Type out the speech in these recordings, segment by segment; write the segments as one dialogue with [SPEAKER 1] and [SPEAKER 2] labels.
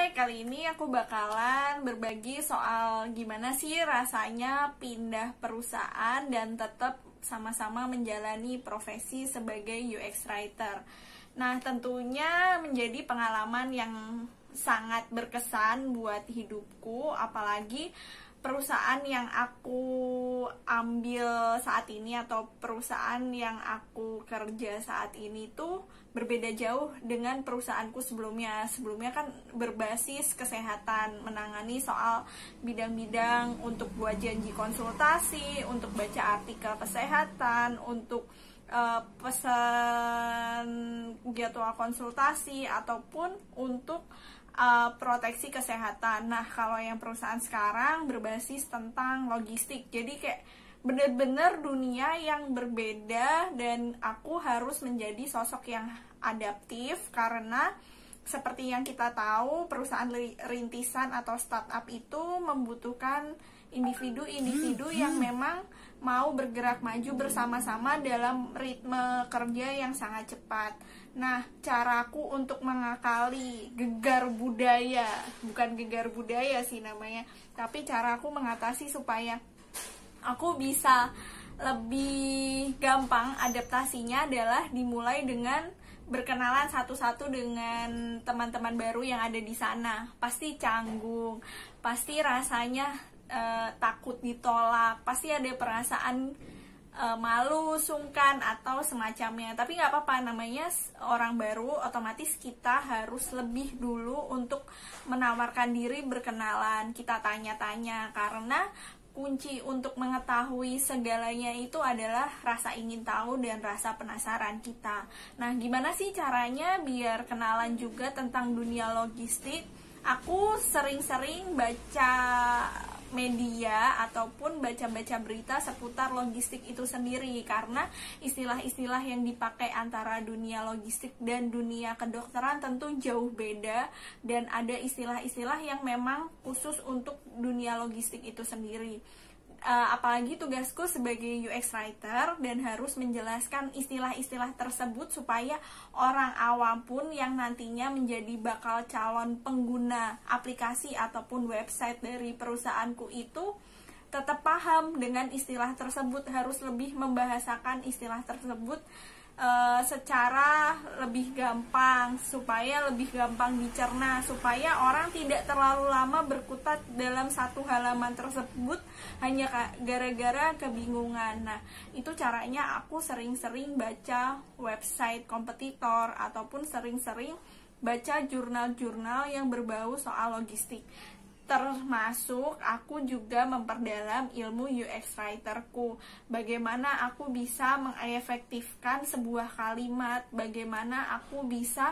[SPEAKER 1] Hai, kali ini aku bakalan berbagi soal gimana sih rasanya pindah perusahaan dan tetap sama-sama menjalani profesi sebagai UX writer. Nah, tentunya menjadi pengalaman yang sangat berkesan buat hidupku, apalagi perusahaan yang aku ambil saat ini atau perusahaan yang aku kerja saat ini tuh berbeda jauh dengan perusahaanku sebelumnya. Sebelumnya kan berbasis kesehatan, menangani soal bidang-bidang untuk buat janji konsultasi, untuk baca artikel kesehatan, untuk pesan jadwal konsultasi, ataupun untuk proteksi kesehatan. Nah, kalau yang perusahaan sekarang berbasis tentang logistik, jadi kayak bener-bener dunia yang berbeda, dan aku harus menjadi sosok yang adaptif karena seperti yang kita tahu, perusahaan rintisan atau startup itu membutuhkan individu-individu yang memang mau bergerak maju bersama-sama dalam ritme kerja yang sangat cepat. Nah, caraku untuk mengakali gegar budaya, bukan gegar budaya sih namanya, tapi caraku mengatasi supaya aku bisa lebih gampang adaptasinya adalah dimulai dengan berkenalan satu-satu dengan teman-teman baru yang ada di sana. Pasti canggung, pasti rasanya takut ditolak, pasti ada perasaan malu, sungkan, atau semacamnya. Tapi nggak apa-apa, namanya orang baru, otomatis kita harus lebih dulu untuk menawarkan diri, berkenalan, kita tanya-tanya, karena kunci untuk mengetahui segalanya itu adalah rasa ingin tahu dan rasa penasaran kita. Nah, gimana sih caranya biar kenalan juga tentang dunia logistik? Aku sering-sering baca media ataupun baca-baca berita seputar logistik itu sendiri, karena istilah-istilah yang dipakai antara dunia logistik dan dunia kedokteran tentu jauh beda, dan ada istilah-istilah yang memang khusus untuk dunia logistik itu sendiri. Apalagi tugasku sebagai UX writer dan harus menjelaskan istilah-istilah tersebut supaya orang awam pun yang nantinya menjadi bakal calon pengguna aplikasi ataupun website dari perusahaanku itu tetap paham dengan istilah tersebut. Harus lebih membahasakan istilah tersebut secara lebih gampang, supaya lebih gampang dicerna, supaya orang tidak terlalu lama berkutat dalam satu halaman tersebut hanya gara-gara kebingungan. Nah, itu caranya aku sering-sering baca website kompetitor ataupun sering-sering baca jurnal-jurnal yang berbau soal logistik. Termasuk aku juga memperdalam ilmu UX writerku. Bagaimana aku bisa mengefektifkan sebuah kalimat, bagaimana aku bisa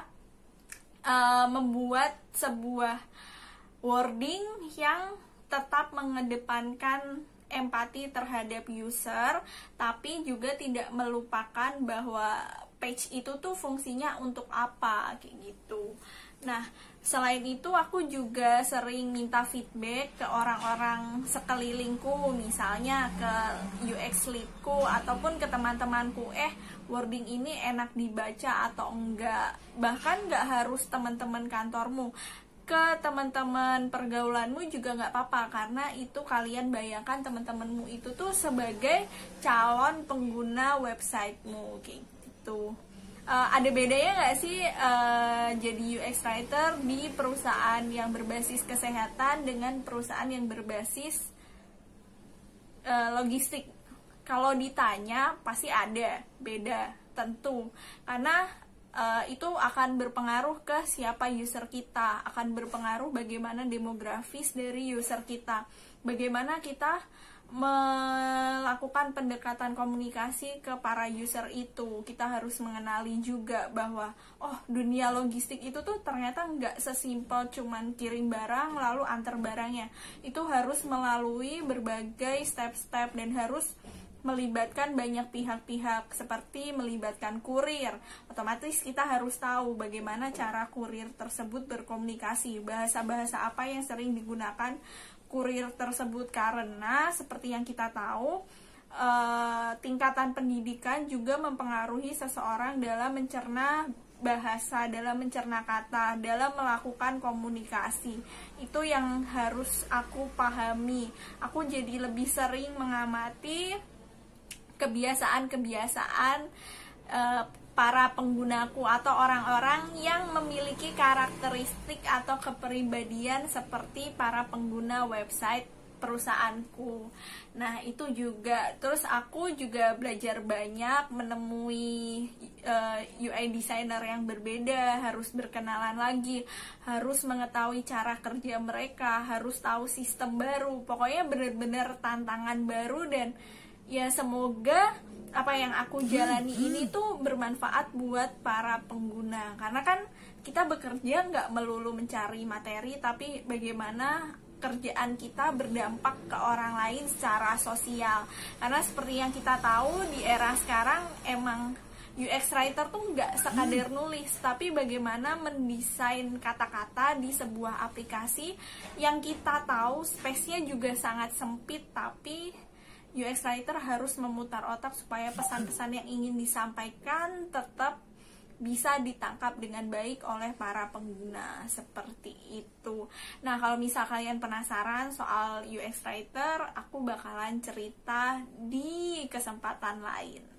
[SPEAKER 1] membuat sebuah wording yang tetap mengedepankan empati terhadap user, tapi juga tidak melupakan bahwa page itu tuh fungsinya untuk apa, kayak gitu. Nah, selain itu aku juga sering minta feedback ke orang-orang sekelilingku, misalnya ke UX leadku ataupun ke teman-temanku, wording ini enak dibaca atau enggak. Bahkan nggak harus teman-teman kantormu, ke teman-teman pergaulanmu juga nggak apa-apa, karena itu kalian bayangkan teman-temanmu itu tuh sebagai calon pengguna websitemu, kayak gitu. Ada bedanya nggak sih jadi UX writer di perusahaan yang berbasis kesehatan dengan perusahaan yang berbasis logistik? Kalau ditanya pasti ada beda, tentu, karena itu akan berpengaruh ke siapa user kita, akan berpengaruh bagaimana demografis dari user kita, bagaimana kita melakukan pendekatan komunikasi ke para user itu. Kita harus mengenali juga bahwa dunia logistik itu tuh ternyata nggak sesimpel cuman kirim barang lalu antar barangnya. Itu harus melalui berbagai step-step dan harus melibatkan banyak pihak-pihak, seperti melibatkan kurir. Otomatis kita harus tahu bagaimana cara kurir tersebut berkomunikasi, bahasa-bahasa apa yang sering digunakan kurir tersebut, karena seperti yang kita tahu, tingkatan pendidikan juga mempengaruhi seseorang dalam mencerna bahasa, dalam mencerna kata, dalam melakukan komunikasi. Itu yang harus aku pahami. Aku jadi lebih sering mengamati kebiasaan-kebiasaan para penggunaku atau orang-orang yang memiliki karakteristik atau kepribadian seperti para pengguna website perusahaanku. Nah, itu juga. Terus aku juga belajar banyak, menemui UI designer yang berbeda, harus berkenalan lagi, harus mengetahui cara kerja mereka, harus tahu sistem baru. Pokoknya benar-benar tantangan baru, dan ya semoga apa yang aku jalani ini tuh bermanfaat buat para pengguna. Karena kan kita bekerja nggak melulu mencari materi, tapi bagaimana kerjaan kita berdampak ke orang lain secara sosial. Karena seperti yang kita tahu di era sekarang, emang UX writer tuh nggak sekadar nulis, tapi bagaimana mendesain kata-kata di sebuah aplikasi yang kita tahu space-nya juga sangat sempit, tapi UX writer harus memutar otak supaya pesan-pesan yang ingin disampaikan tetap bisa ditangkap dengan baik oleh para pengguna, seperti itu. Nah, kalau misal kalian penasaran soal UX writer, aku bakalan cerita di kesempatan lain.